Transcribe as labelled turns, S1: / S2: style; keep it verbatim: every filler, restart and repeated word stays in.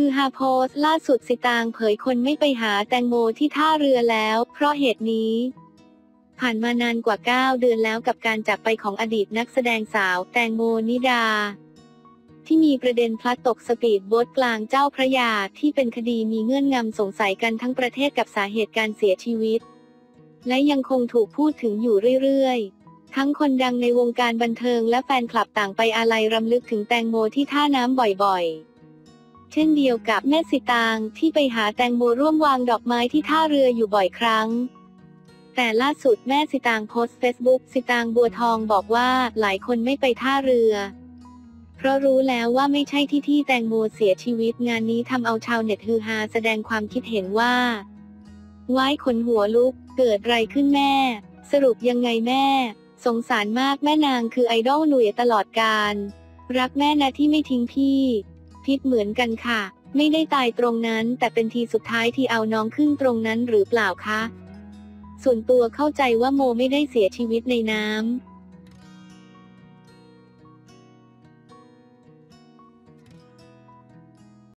S1: คือฮาโพสต์ล่าสุดสิตางเผยคนไม่ไปหาแตงโมที่ท่าเรือแล้วเพราะเหตุนี้ผ่านมานานกว่าเก้าเดือนแล้วกับการจากไปของอดีตนักแสดงสาวแตงโมนิดาที่มีประเด็นพลัดตกสปีดโบ๊ทกลางเจ้าพระยาที่เป็นคดีมีเงื่อนงำสงสัยกันทั้งประเทศกับสาเหตุการเสียชีวิตและยังคงถูกพูดถึงอยู่เรื่อยๆทั้งคนดังในวงการบันเทิงและแฟนคลับต่างไปอาลัยรำลึกถึงแตงโมที่ท่าน้ำบ่อยๆเช่นเดียวกับแม่สิตางที่ไปหาแตงโมร่วมวางดอกไม้ที่ท่าเรืออยู่บ่อยครั้งแต่ล่าสุดแม่สิตางโพสต์เฟซบุ๊กสิตางบัวทองบอกว่าหลายคนไม่ไปท่าเรือเพราะรู้แล้วว่าไม่ใช่ที่ที่แตงโมเสียชีวิตงานนี้ทำเอาชาวเน็ตฮือฮาแสดงความคิดเห็นว่าว้ายขนหัวลุกเกิดไรขึ้นแม่สรุปยังไงแม่สงสารมากแม่นางคือไอดอลหนุ่ยตลอดกาลรักแม่นะที่ไม่ทิ้งพี่พิษเหมือนกันค่ะไม่ได้ตายตรงนั้นแต่เป็นทีสุดท้ายที่เอาน้องขึ้นตรงนั้นหรือเปล่าคะส่วนตัวเข้าใจว่าโมไม่ได้เสียชีวิตในน้ำ